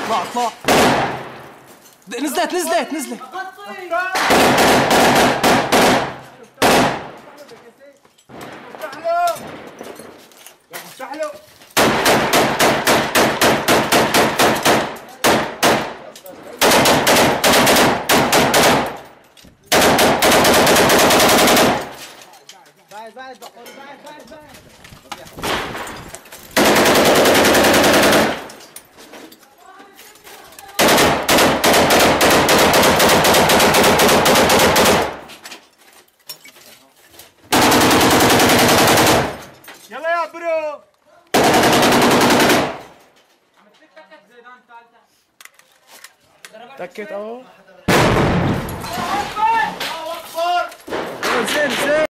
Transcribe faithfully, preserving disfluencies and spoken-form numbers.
اطلع اطلع. نزلت نزلت نزلت. افتح له. بعد بعد بقول بعد بعد بعد. يلا يا برو. تكت اهو. الله اكبر. زين زين.